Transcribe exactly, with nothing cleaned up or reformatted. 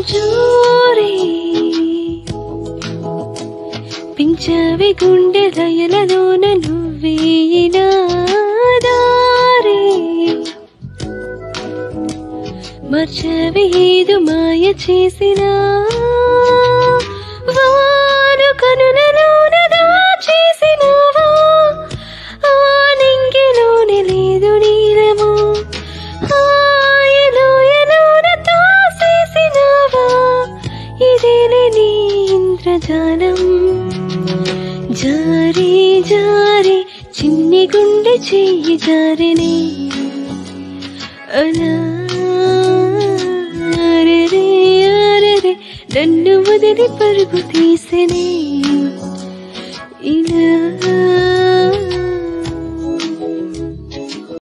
జోరే పించవి గుండె లయలలోన నువ్వే నా దారే మార్చవి ఏదు మాయ చేసినా వారు కనులలోన దాచేసినావా ఆ నింగిలోని లేదు నీలము ఆయలోయలోన తాసేసినావా ఇదేలే నీ ఇంద్రజాలం జారే జారే చిన్ని గుండె చెయ్యి జారెనే అలా అరెరే అరెరే నన్ను వదిలి పరుగు తీసెనే ఇలా